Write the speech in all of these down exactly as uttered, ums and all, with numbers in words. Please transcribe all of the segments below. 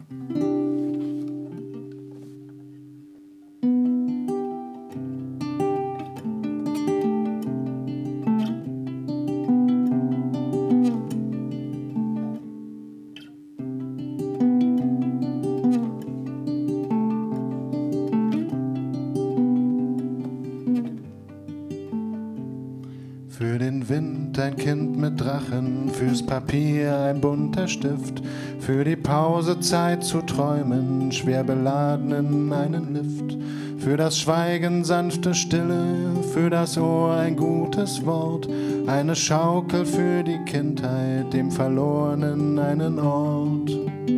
Für den Wind ein Kind mit Drachen, fürs Papier ein bunter Stift, für die Pause Zeit zu träumen, schwer beladen in einen Lift, für das Schweigen sanfte Stille, für das Ohr ein gutes Wort, eine Schaukel für die Kindheit, dem Verlorenen einen Ort.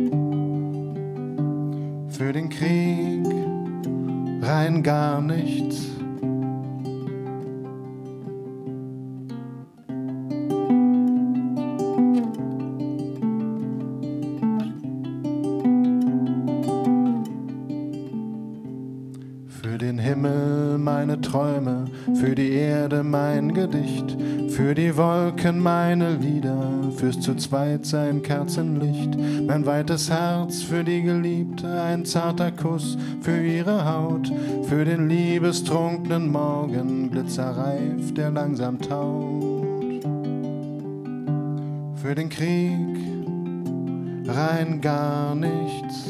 Für den Krieg rein gar nichts. Für den Himmel meine Träume, für die Erde mein Gedicht, für die Wolken meine Lieder, fürs zu zweit sein Kerzenlicht, mein weites Herz für die Geliebte, ein zarter Kuss für ihre Haut, für den liebestrunkenen Morgen, blitzerreif, der langsam taut. Für den Krieg rein gar nichts.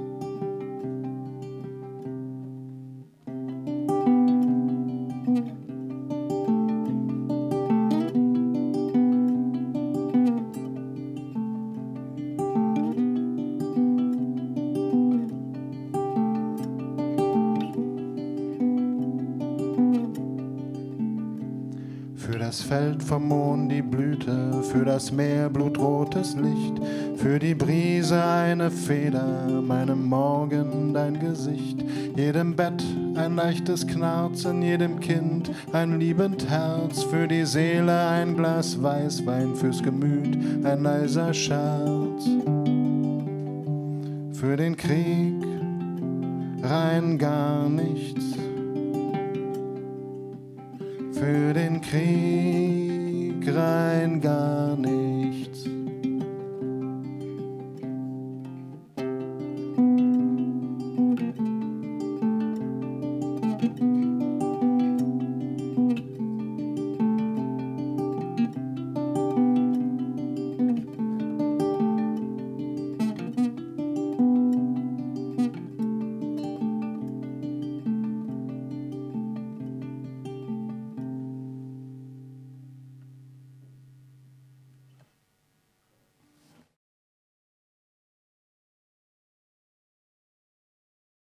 Für das Feld vom Mond die Blüte, für das Meer blutrotes Licht, für die Brise eine Feder, meinem Morgen dein Gesicht, jedem Bett ein leichtes Knarzen, jedem Kind ein liebend Herz, für die Seele ein Glas Weißwein, fürs Gemüt ein leiser Scherz. Für den Krieg rein gar nichts. Für den Krieg rein gar nichts.